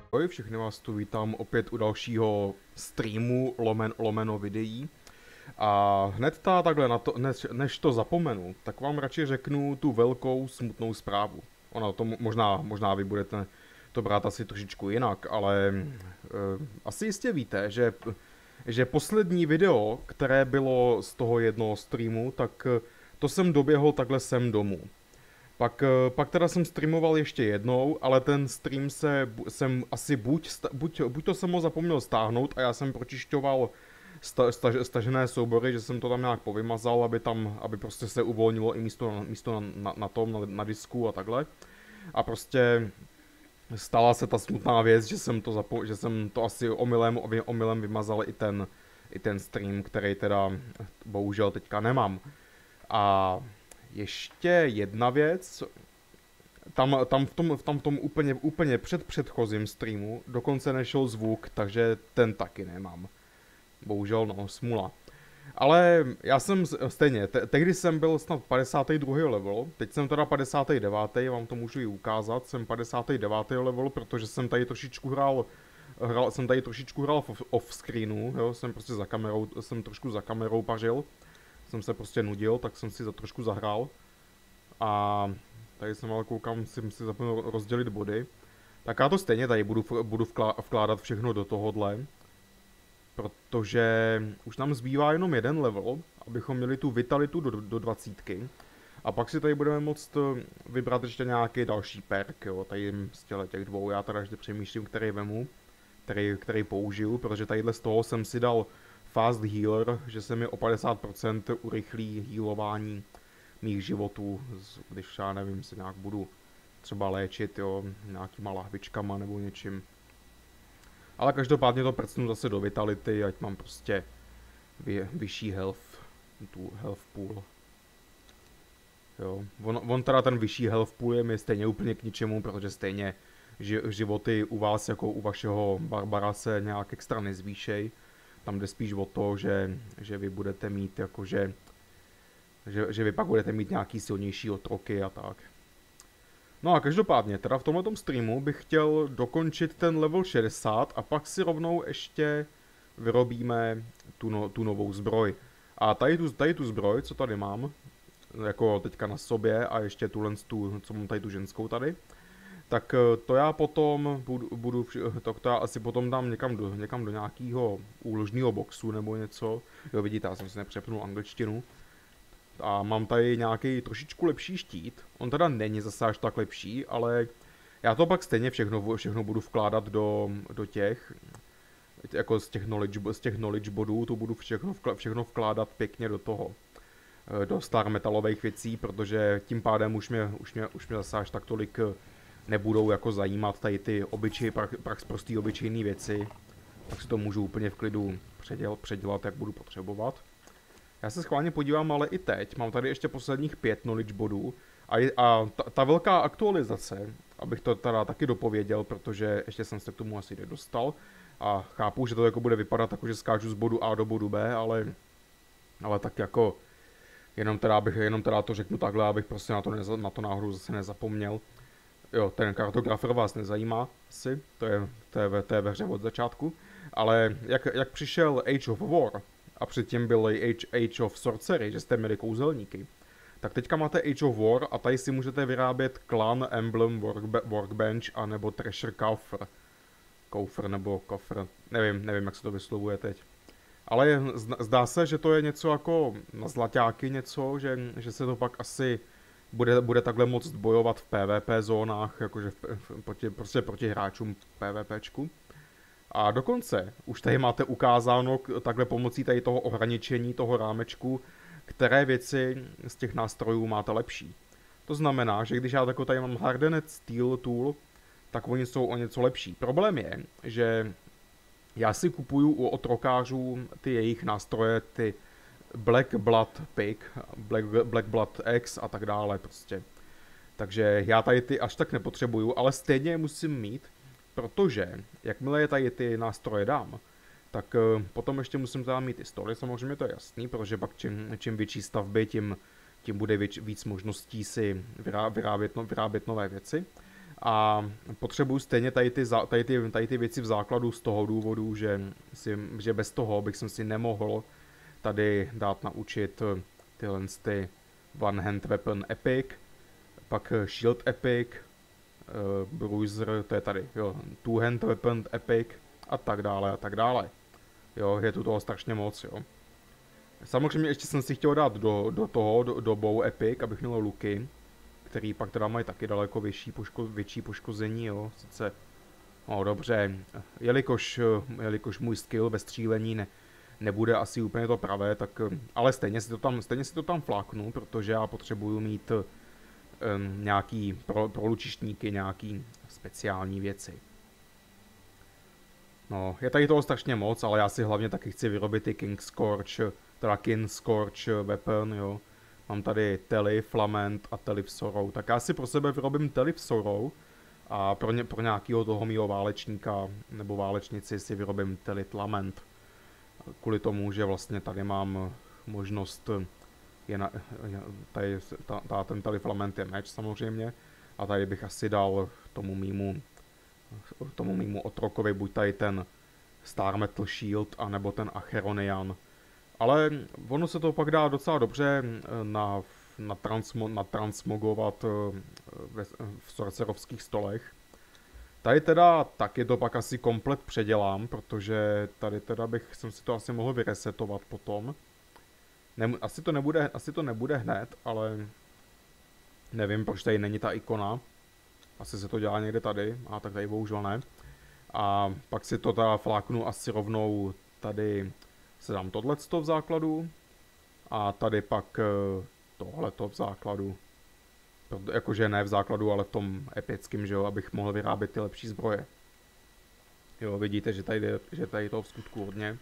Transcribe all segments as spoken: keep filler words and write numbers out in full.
Ahoj, všechny vás tu vítám opět u dalšího streamu lomen, lomeno videí. A hned ta takhle, na to, než, než to zapomenu, tak vám radši řeknu tu velkou smutnou zprávu. Ona to možná, možná vy budete to brát asi trošičku jinak, ale e, asi jistě víte, že, že poslední video, které bylo z toho jednoho streamu, tak to jsem doběhl takhle sem domů. Pak, pak teda jsem streamoval ještě jednou, ale ten stream se, jsem asi buď, buď, buď to jsem ho zapomněl stáhnout a já jsem pročišťoval sta, staž, stažené soubory, že jsem to tam nějak povymazal, aby tam, aby prostě se uvolnilo i místo, místo na, na, na tom, na, na disku a takhle. A prostě stala se ta smutná věc, že jsem to, zapo, že jsem to asi omylem, omylem vymazal i ten, i ten stream, který teda bohužel teďka nemám. A ještě jedna věc, tam, tam, v, tom, tam v tom úplně, úplně před předchozím streamu dokonce nešel zvuk, takže ten taky nemám. Bohužel no, smula. Ale já jsem stejně, te, tehdy jsem byl snad padesátý druhý level, teď jsem teda padesátý devátý, vám to můžu i ukázat, jsem padesátý devátý level, protože jsem tady trošičku hrál, hrál jsem tady trošičku hrál off screenu, jo, jsem prostě za kamerou, jsem trošku za kamerou pařil. Jsem se prostě nudil, tak jsem si za trošku zahrál. A tady jsem ale koukám, si, si zapomněl rozdělit body. Tak já to stejně tady budu, budu vkládat všechno do tohohle. Protože už nám zbývá jenom jeden level, abychom měli tu vitalitu do, do dvacítky. A pak si tady budeme moct vybrat ještě nějaký další perk, jo, tady z těch dvou, já teda ještě přemýšlím, který vemu, který, který použiju, protože tadyhle z toho jsem si dal Fast Healer, že se mi o padesát procent urychlí healování mých životů, když já nevím, se nějak budu třeba léčit, jo, nějakýma lahvičkama nebo něčím. Ale každopádně to prcnu zase do vitality, ať mám prostě vy, vyšší health, tu health pool. Jo, on, on teda ten vyšší health pool je mi stejně úplně k ničemu, protože stejně ži, životy u vás jako u vašeho barbara se nějak extra nezvýšej. Tam jde spíš o to, že, že vy budete mít jakože, že, že vy pak budete mít nějaký silnější otroky a tak. No a každopádně, teda v tomhletom streamu bych chtěl dokončit ten level šedesát a pak si rovnou ještě vyrobíme tu, no, tu novou zbroj. A tady tu, tady tu zbroj, co tady mám, jako teďka na sobě a ještě tuhle tu, co mám tady tu ženskou tady, tak to já potom budu, budu to, to já asi potom dám někam do, někam do nějakého úložného boxu nebo něco. Jo, vidíte, já jsem si nepřepnul angličtinu. A mám tady nějaký trošičku lepší štít. On teda není zase až tak lepší, ale já to pak stejně všechno, všechno budu vkládat do, do těch, jako z těch knowledge, z těch knowledge bodů, to budu všechno, všechno vkládat pěkně do toho. Do star metalových věcí, protože tím pádem už mě, už mě, už mě zase až tak tolik nebudou jako zajímat tady ty obyčej, prax, prax prostý obyčejné věci, tak si to můžu úplně v klidu předěl, předělat, jak budu potřebovat. Já se schválně podívám, ale i teď, mám tady ještě posledních pět knowledge bodů a, je, a ta, ta velká aktualizace, abych to teda taky dopověděl, protože ještě jsem se k tomu asi nedostal a chápu, že to jako bude vypadat jako, že skáču z bodu A do bodu B, ale, ale tak jako jenom teda, abych, jenom teda to řeknu takhle, abych prostě na to, neza, na to náhodou zase nezapomněl. Jo, ten kartografer vás nezajímá asi, to je, to je, ve, to je ve hře od začátku, ale jak, jak přišel Age of War a předtím byl Age, Age of Sorcery, že jste měli kouzelníky, tak teďka máte Age of War a tady si můžete vyrábět Clan, Emblem, workbe, Workbench a nebo Treasure Coffer. Coffer nebo kofr, nevím, nevím jak se to vyslovuje teď. Ale je, zdá se, že to je něco jako na zlaťáky něco, že, že se to pak asi Bude, bude takhle moct bojovat v PvP zónách, jakože v, v, proti, prostě proti hráčům v PvPčku. A dokonce už tady máte ukázáno takhle pomocí tady toho ohraničení, toho rámečku, které věci z těch nástrojů máte lepší. To znamená, že když já tako tady mám Hardened Steel Tool, tak oni jsou o něco lepší. Problém je, že já si kupuju u otrokářů ty jejich nástroje, ty Black Blood Pig, Black, Black Blood X a tak dále prostě. Takže já tady ty až tak nepotřebuju, ale stejně je musím mít, protože jakmile je tady ty nástroje dám, tak uh, potom ještě musím tam mít i story, samozřejmě to je jasný, protože pak čím, čím větší stavby, tím, tím bude věč, víc možností si vyrábět, vyrábět, no, vyrábět nové věci. A potřebuju stejně tady ty, tady, ty, tady ty věci v základu z toho důvodu, že, si, že bez toho bych si nemohl tady dát naučit tyhle ty One Hand Weapon Epic, pak Shield Epic, uh, Bruiser, to je tady, jo, Two Hand Weapon Epic a tak dále a tak dále. Jo, je tu toho strašně moc, jo. Samozřejmě ještě jsem si chtěl dát do, do toho, do, do Bow Epic, abych měl luky, který pak teda mají taky daleko větší, poško, větší poškození, jo, sice, no dobře, jelikož, jelikož můj skill ve střílení ne, nebude asi úplně to pravé, tak, ale stejně si to tam, stejně si to tam fláknu, protože já potřebuju mít um, nějaký pro, prolučištníky, nějaký speciální věci. No, je tady toho strašně moc, ale já si hlavně taky chci vyrobit ty King Scorch, teda King Scorch weapon, jo. Mám tady Telif, Lament a Telif Sorrow. Tak já si pro sebe vyrobím Telif Sorrow a pro, ně, pro nějakého toho mýho válečníka nebo válečnici si vyrobím Telif Lament. Kvůli tomu, že vlastně tady mám možnost, je na, tady ta, ta, ten Telif Lament je meč samozřejmě a tady bych asi dal tomu mýmu, tomu mýmu otrokovi buď tady ten Star Metal Shield anebo ten Acheronian. Ale ono se to pak dá docela dobře na, na, transmo, na transmogovat ve, v sorcerovských stolech. Tady teda taky to pak asi komplet předělám, protože tady teda bych jsem si to asi mohl vyresetovat potom. Ne, asi, to nebude, asi to nebude hned, ale nevím, proč tady není ta ikona. Asi se to dělá někde tady, a tak tady bohužel ne. A pak si to teda fláknu asi rovnou tady. Se dám tohleto v základu a tady pak tohleto v základu. Jakože ne v základu, ale v tom epickém, že jo, abych mohl vyrábět ty lepší zbroje. Jo, vidíte, že tady, že tady toho v skutku hodně.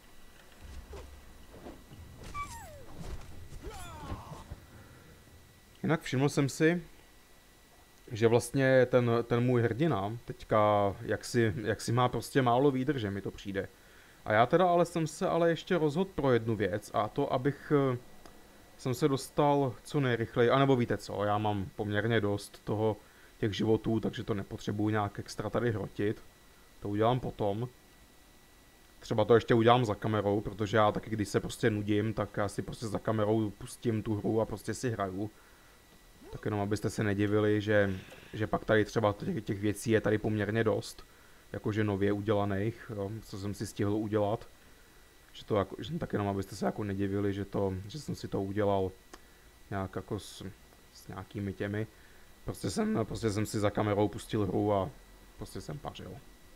Jinak všiml jsem si, že vlastně ten, ten můj hrdina teďka, jak si, jak si má prostě málo výdrže, mi to přijde. A já teda ale jsem se ale ještě rozhodl pro jednu věc a to, abych jsem se dostal co nejrychleji, anebo víte co, já mám poměrně dost toho, těch životů, takže to nepotřebuji nějak extra tady hrotit. To udělám potom. Třeba to ještě udělám za kamerou, protože já taky, když se prostě nudím, tak já si prostě za kamerou pustím tu hru a prostě si hraju. Tak jenom abyste se nedivili, že, že pak tady třeba těch, těch věcí je tady poměrně dost. Jakože nově udělaných, jo, co jsem si stihl udělat. Že to jako, že tak jenom abyste se jako nedivili, že, to, že jsem si to udělal nějak jako s, s nějakými těmi. Prostě jsem, prostě jsem si za kamerou pustil hru a prostě jsem pařil.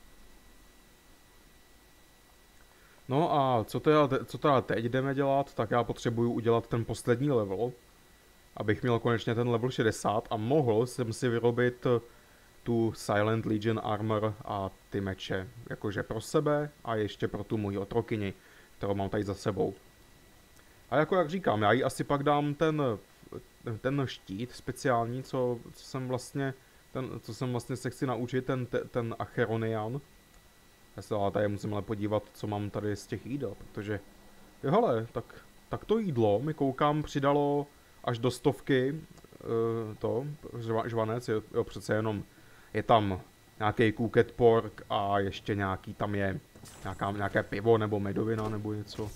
No a co teda, co teda teď jdeme dělat, tak já potřebuju udělat ten poslední level, abych měl konečně ten level šedesát a mohl jsem si vyrobit tu Silent Legion Armor a ty meče, jakože pro sebe a ještě pro tu moji otrokyni, kterou mám tady za sebou. A jako jak říkám, já jí asi pak dám ten, ten štít speciální, co, co jsem vlastně, ten, co jsem vlastně se chci naučit, ten, ten Acheronian. Já se ale tady musím ale podívat, co mám tady z těch jídel, protože, jo hele, tak, tak to jídlo mi koukám přidalo až do stovky, uh, to, žva, žvanec, jo, jo přece jenom je tam nějaký cooked pork a ještě nějaký tam je nějaká, nějaké pivo nebo medovina nebo něco.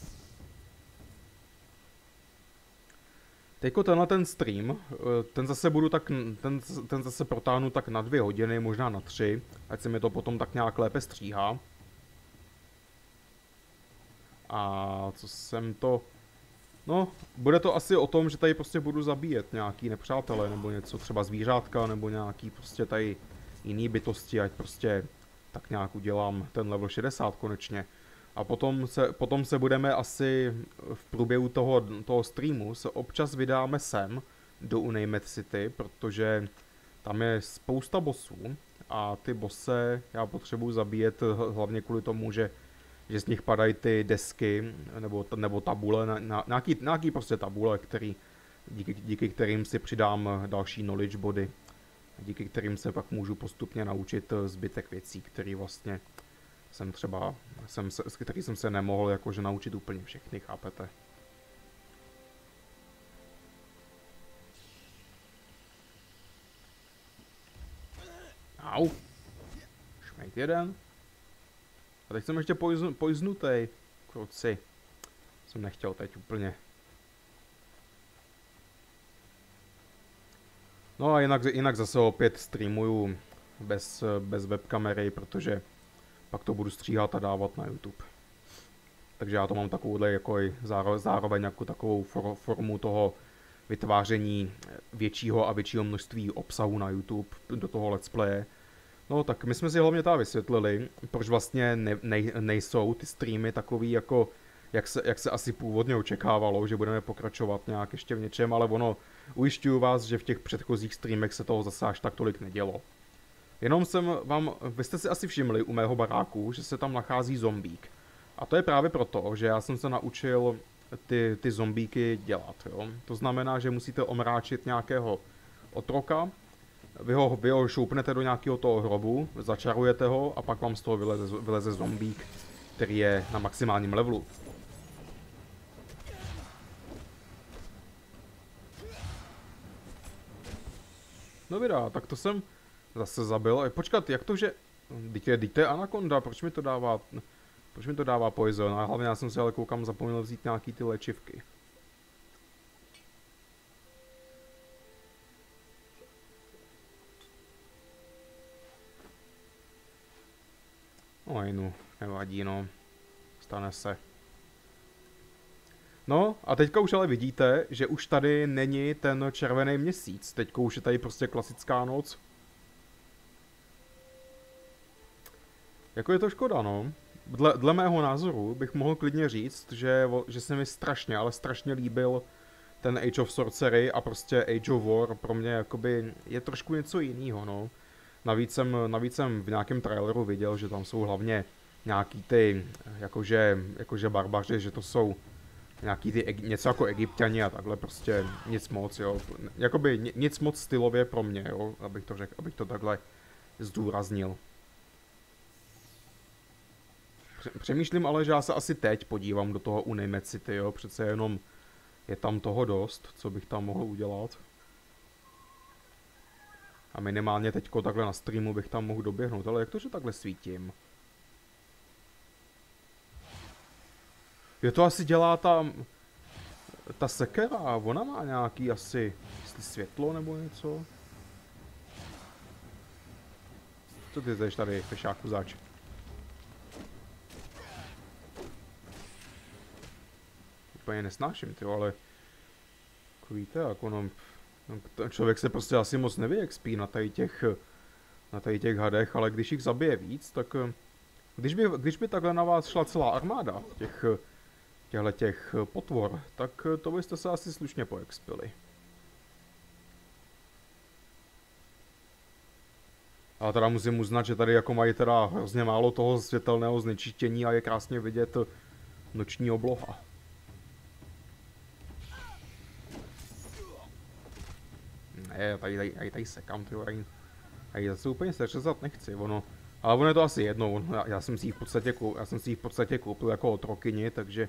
Teďko tenhle ten stream, ten zase budu tak, ten, ten zase protáhnu tak na dvě hodiny, možná na tři, ať se mi to potom tak nějak lépe stříhá. A co jsem to... No, bude to asi o tom, že tady prostě budu zabíjet nějaký nepřátelé nebo něco, třeba zvířátka nebo nějaký prostě tady jiný bytosti, ať prostě tak nějak udělám ten level šedesát konečně. A potom se, potom se budeme asi v průběhu toho, toho streamu se občas vydáme sem do Unnamed City, protože tam je spousta bossů a ty bosse já potřebuji zabíjet hlavně kvůli tomu, že, že z nich padají ty desky nebo, nebo tabule, na, na, nějaký, nějaký prostě tabule, který, díky, díky kterým si přidám další knowledge body, díky kterým se pak můžu postupně naučit zbytek věcí, které vlastně jsem třeba, jsem se, který jsem se nemohl jakože naučit úplně všechny, chápete? Au. Šmejt jeden. A teď jsem ještě poizn, poiznutej. Kruci. Jsem nechtěl teď úplně. No a jinak, jinak zase opět streamuju bez, bez webkamery, protože pak to budu stříhat a dávat na YouTube. Takže já to mám takovouhle jako zároveň, zároveň jako takovou for, formu toho vytváření většího a většího množství obsahu na YouTube do toho let's playe. No tak my jsme si hlavně tady vysvětlili, proč vlastně ne, ne, nejsou ty streamy takový jako, jak se, jak se asi původně očekávalo, že budeme pokračovat nějak ještě v něčem, ale ono, ujišťuju vás, že v těch předchozích streamech se toho zase až tak tolik nedělo. Jenom jsem vám, vy jste si asi všimli u mého baráku, že se tam nachází zombík. A to je právě proto, že já jsem se naučil ty, ty zombíky dělat, jo. To znamená, že musíte omráčit nějakého otroka, vy ho, vy ho šoupnete do nějakého toho hrobu, začarujete ho a pak vám z toho vyleze, vyleze zombík, který je na maximálním levelu. No vydá, tak to jsem zase zabil. Počkat, jak to, že... Dítě, dítě anakonda, proč mi to dává... Proč mi to dává poison? A hlavně já jsem si ale koukám zapomněl vzít nějaký ty léčivky. No jinu, nevadí no. Stane se. No a teďka už ale vidíte, že už tady není ten červený měsíc. Teďka už je tady prostě klasická noc. Jako je to škoda, no. Dle, dle mého názoru bych mohl klidně říct, že, že se mi strašně, ale strašně líbil ten Age of Sorcery a prostě Age of War pro mě jakoby je trošku něco jiného, no. Navíc jsem, navíc jsem v nějakém traileru viděl, že tam jsou hlavně nějaký ty, jakože, jakože barbaři, že to jsou nějaký ty, něco jako Egypťani a takhle prostě nic moc, jo. Jakoby nic moc stylově pro mě, jo, abych to řekl, abych to takhle zdůraznil. Přemýšlím ale, že já se asi teď podívám do toho Unimate City, jo, přece jenom je tam toho dost, co bych tam mohl udělat. A minimálně teďko takhle na streamu bych tam mohl doběhnout, ale jak to, že takhle svítím? Je to asi dělá ta, ta sekera, ona má nějaký asi, jestli světlo nebo něco? Co ty jdeš tady, fešáku zač? Úplně nesnáším, ty, ale jako víte, jako no, ten člověk se prostě asi moc nevyexpí na tady těch, na tady těch hadech, ale když jich zabije víc, tak když by, když by takhle na vás šla celá armáda těch, těchto těch potvor, tak to byste se asi slušně poexpili. Ale teda musím uznat, že tady jako mají teda hrozně málo toho světelného znečištění a je krásně vidět noční obloha. Ne, tady, tady, tady, tady sekám, tyjo, tady, tady zase úplně seřezat nechci, ono, ale ono je to asi jedno, ono, já, já jsem si ji v podstatě, já jsem si ji v podstatě koupil jako otrokyni, takže...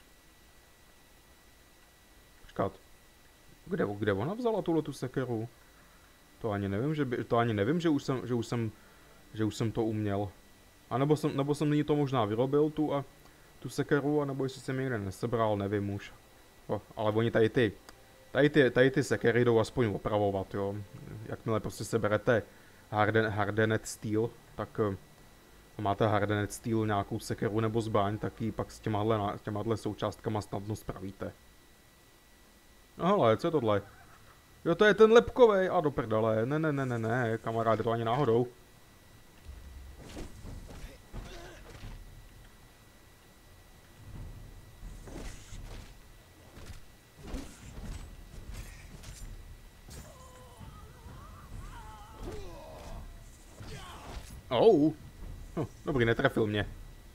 Počkat, kde, kde ona vzala tuhletu sekeru? To ani nevím, že by, to ani nevím, že už jsem, že už jsem, že už jsem to uměl. A nebo jsem, nebo jsem nyní to možná vyrobil tu a tu sekeru, a nebo jestli jsem ji někde nesebral, nevím už. O, ale oni tady ty, tady ty, tady ty sekery jdou aspoň opravovat, jo. Jakmile prostě seberete harden, hardenet steel, tak uh, máte hardenet steel nějakou sekeru nebo zbraň, tak ji pak s těmahle, těmahle součástkama snadno spravíte. No hele, co je tohle? Jo, to je ten lepkovej, a do prdele, ne, ne, ne, ne, ne, kamaráde, to ani náhodou. Oh. Hm, dobrý, netrefil mě.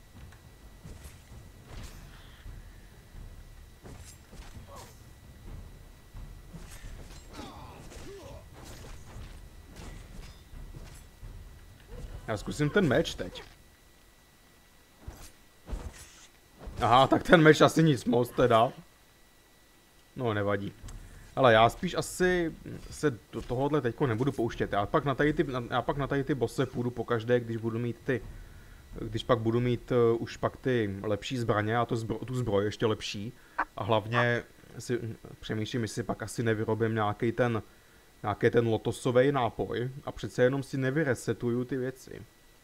Já zkusím ten meč teď. Aha, tak ten meč asi nic moc teda. No, nevadí. Ale já spíš asi se do tohohle teďko nebudu pouštět. Já pak na tady ty, já pak na tady ty bosse půjdu pokaždé, když budu mít ty, když pak budu mít uh, už pak ty lepší zbraně a to zbro, tu zbroj ještě lepší. A hlavně si přemýšlím, jestli pak asi nevyrobím nějaký ten, nějaký ten lotosový nápoj a přece jenom si nevyresetuju ty věci.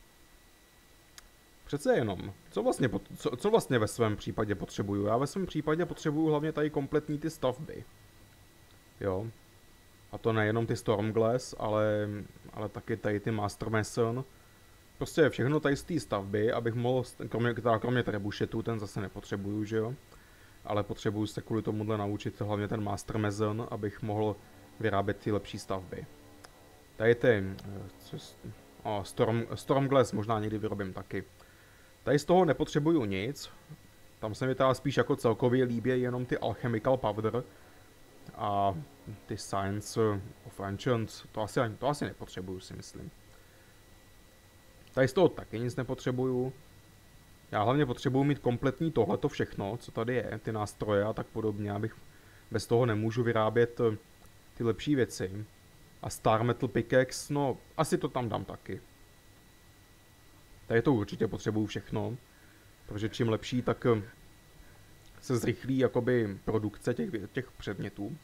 Přece jenom. Co vlastně, co, co vlastně ve svém případě potřebuju? Já ve svém případě potřebuju hlavně tady kompletní ty stavby. Jo. A to nejenom ty Stormglass, ale, ale taky tady ty Master Mason. Prostě všechno tady z té stavby, abych mohl, kromě, kromě trebušetů, ten zase nepotřebuju, že jo. Ale potřebuju se kvůli tomuhle naučit hlavně ten Master Mason, abych mohl vyrábět ty lepší stavby. Tady ty, co, oh, Storm, Stormglass možná někdy vyrobím taky. Tady z toho nepotřebuju nic. Tam se mi teda spíš jako celkově líbí jenom ty Alchemical Powder. A ty Science of Ancients, to asi, to asi nepotřebuju, si myslím. Tady z toho taky nic nepotřebuju. Já hlavně potřebuju mít kompletní tohleto všechno, co tady je, ty nástroje a tak podobně, abych bez toho nemůžu vyrábět ty lepší věci. A Star Metal Pickaxe, no asi to tam dám taky. Tady to určitě potřebuju všechno, protože čím lepší, tak se zrychlí jakoby produkce těch, těch předmětů.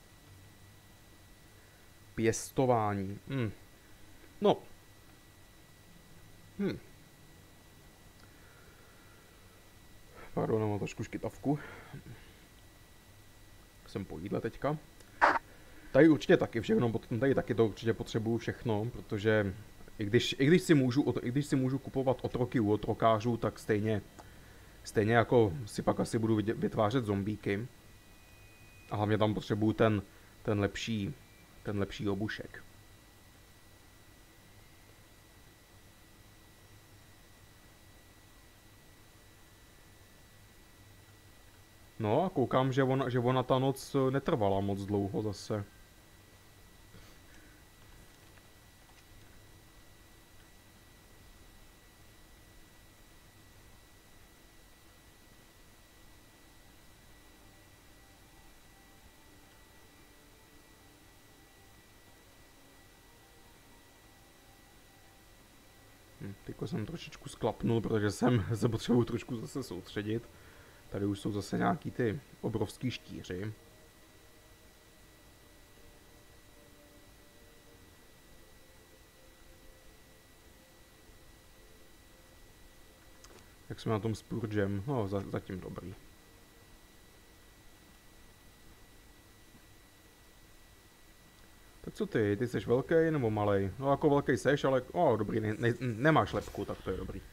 Pěstování. Hm. No. Hm. Pardon, mám trošku škytavku. Jsem po jídle teďka. Tady určitě taky všechno, tady taky to určitě potřebuju všechno, protože i když, i když, si, můžu, i když si můžu kupovat otroky u otrokářů, tak stejně, stejně jako si pak asi budu vytvářet zombíky. A hlavně tam potřebuju ten, ten lepší, ten lepší obušek. No a koukám, že ona, že ona ta noc netrvala moc dlouho zase. Hm, teďko jsem trošičku sklapnul, protože jsem se potřebuji trošku zase soustředit. Tady už jsou zase nějaký ty obrovský štíři. Jak jsme na tom s Purgem? No, za, zatím dobrý. Tak co ty? Ty jsi velký nebo malej? No jako velký seš, ale o, dobrý, ne, ne, nemáš lepku, tak to je dobrý.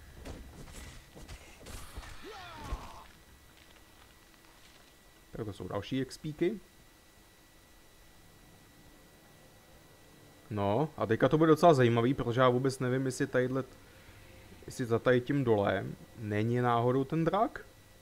Tak to jsou další expíky. No, a teďka to bude docela zajímavý, protože já vůbec nevím, jestli tadyhle, jestli za tady tím dole není náhodou ten drak.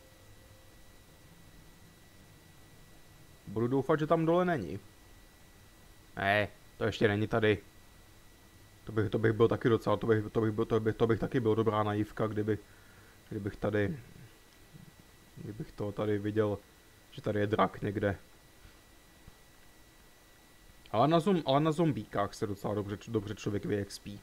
Budu doufat, že tam dole není. Ne, to ještě není tady. To bych, to bych byl taky docela, to bych, to bych, byl, to bych, to bych taky byl dobrá naivka, kdyby, kdybych tady, kdybych to tady viděl, že tady je drak někde. Ale na, zom, ale na zombíkách se docela dobře, dobře člověk vyexpí.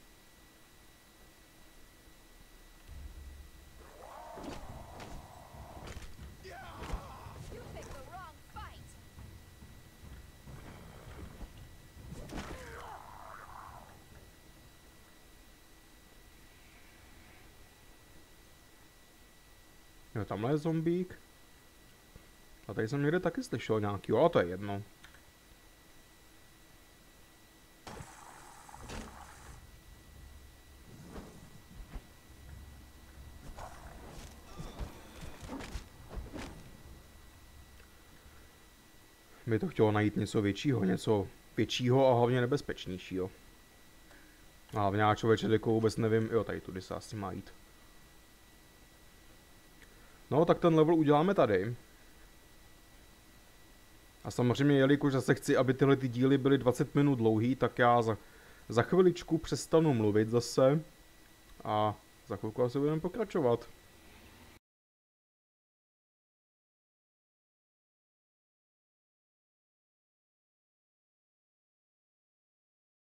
Jo, tamhle je zombík. A tady jsem někde taky slyšel nějaký, ale to je jedno. By to chtělo najít něco většího, něco většího a hlavně nebezpečnějšího. A hlavně já člověče jako vůbec nevím, jo, tady tudy se asi má jít. No, tak ten level uděláme tady. A samozřejmě, jelikož zase chci, aby tyhle ty díly byly dvacet minut dlouhý, tak já za, za chviličku přestanu mluvit zase. A za chvilku asi budeme pokračovat.